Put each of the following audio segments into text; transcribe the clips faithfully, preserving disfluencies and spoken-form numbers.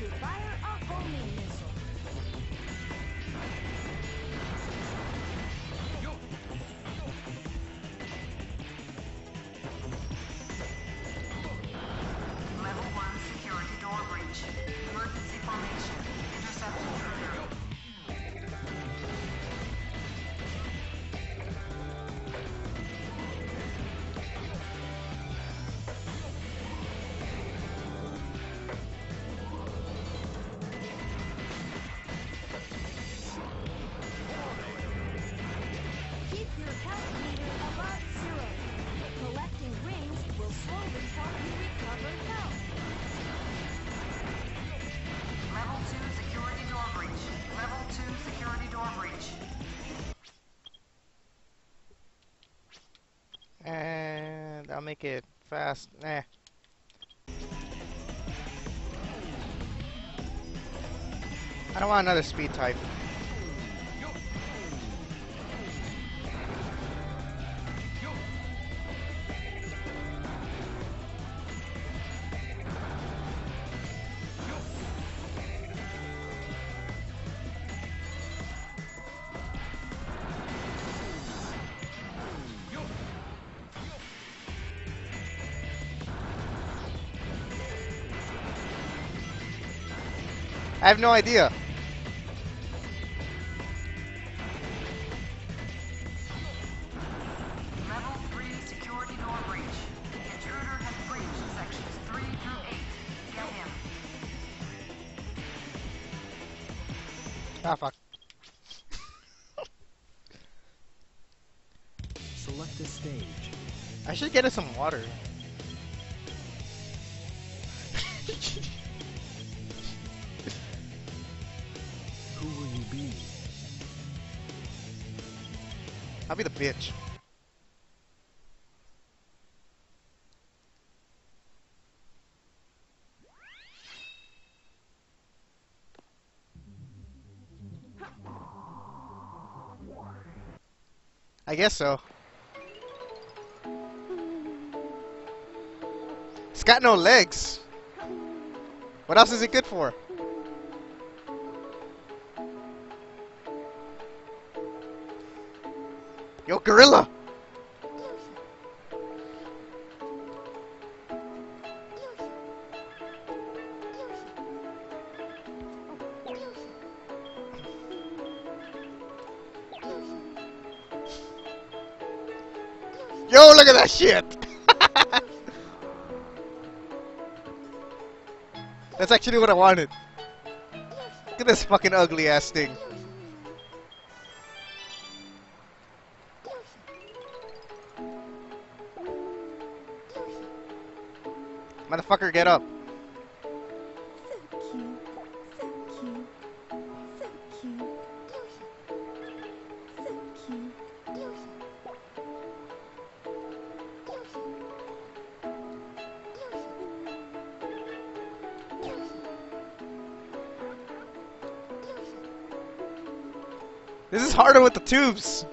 to fire a homing missile. Level one security door breach. Emergency formation. Intercept intruder. Keep your health meter above zero. Collecting rings will slowly help you recover health. Level two security door breach. Level two security door breach. And I'll make it fast. Eh. I don't want another speed type. I have no idea. Level three security door breach. Intruder has breached sections three through eight. Get him. Ah, fuck. Select a stage. I should get us some water. Who will you be? I'll be the bitch. I guess so. It's got no legs. What else is it good for? Yo, gorilla! Yo, look at that shit! That's actually what I wanted. Look at this fucking ugly ass thing. Motherfucker, get up. So cute, so cute, so cute, so cute. This is harder with the tubes.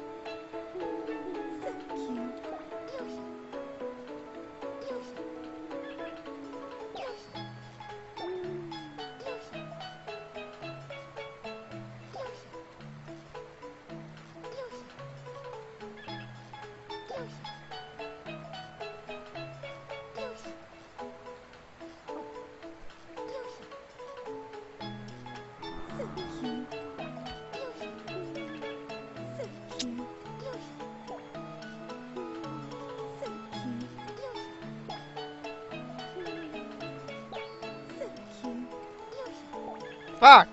Fuck!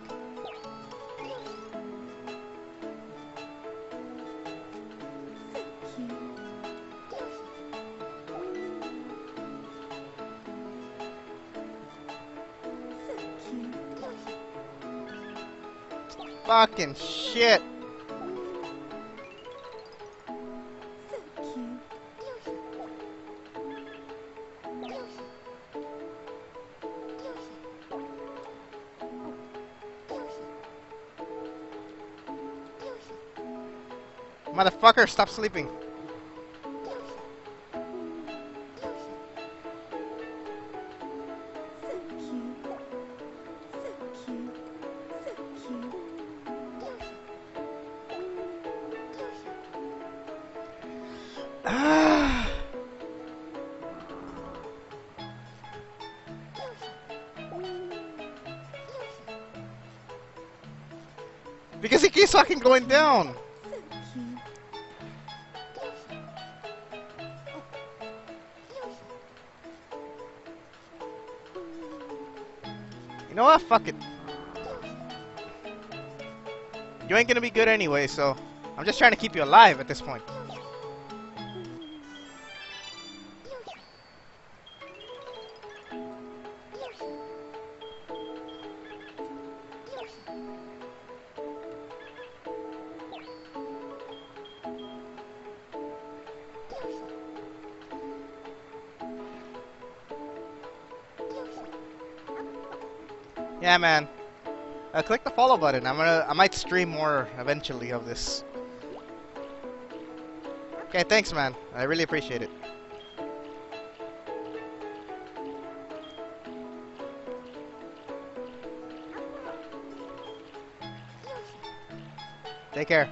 Fucking shit! Motherfucker, stop sleeping. Ah. Because he keeps fucking going down. You know what? Fuck it. You ain't gonna be good anyway, so I'm just trying to keep you alive at this point. Yeah, man. Uh, click the follow button. I'm gonna. I might stream more eventually of this. Okay, thanks, man. I really appreciate it. Take care.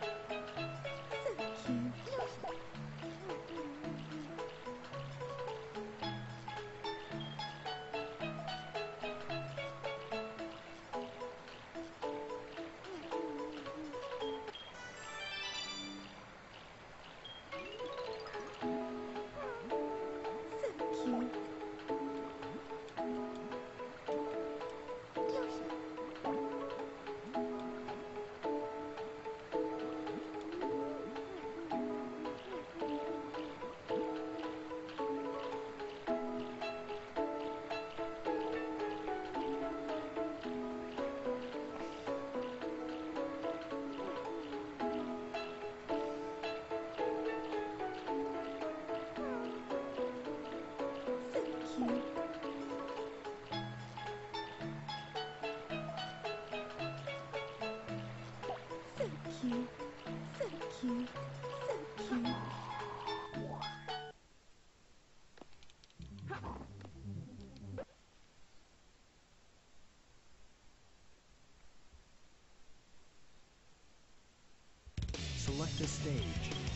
Select a stage.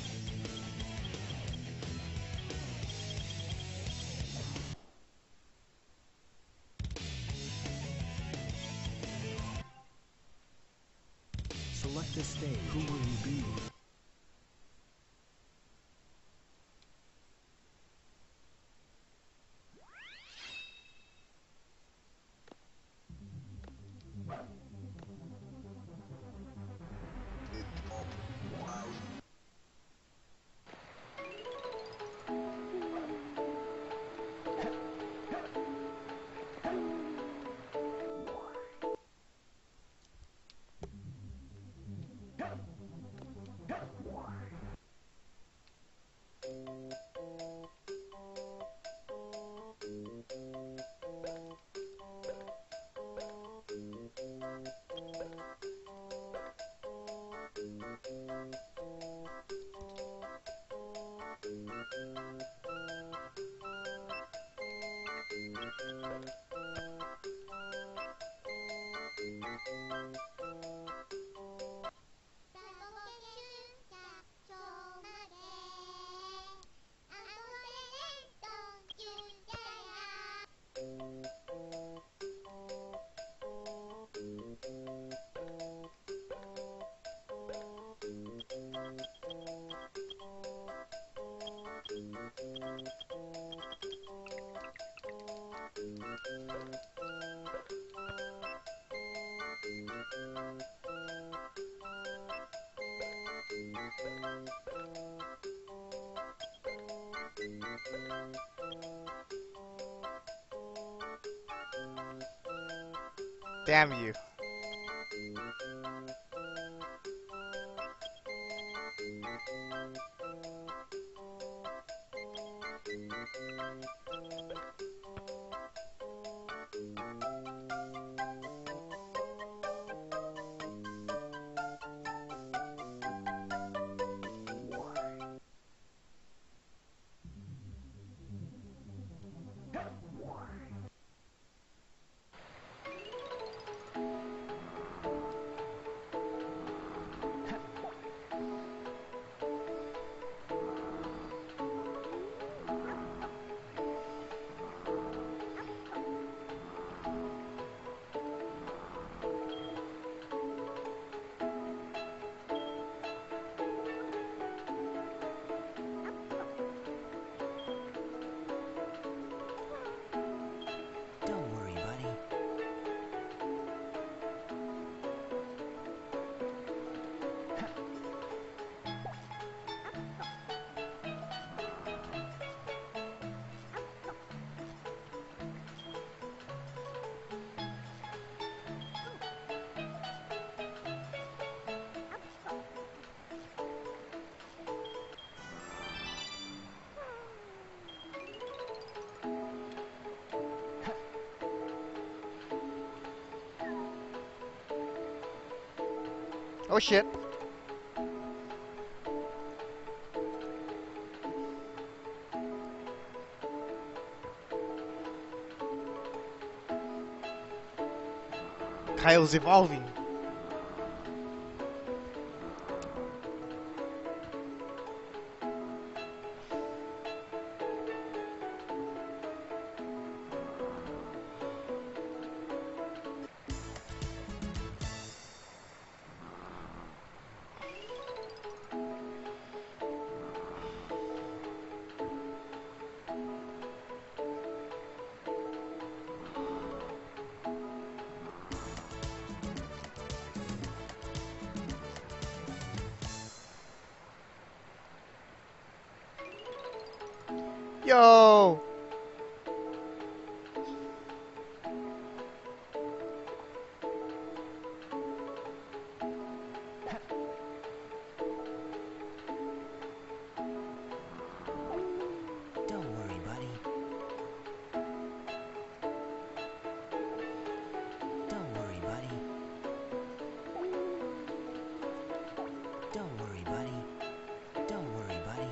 Select a stage. Who will you be? Damn you. Oh shit. Kyle's evolving. Yo! Don't worry, buddy. Don't worry, buddy. Don't worry, buddy. Don't worry, buddy.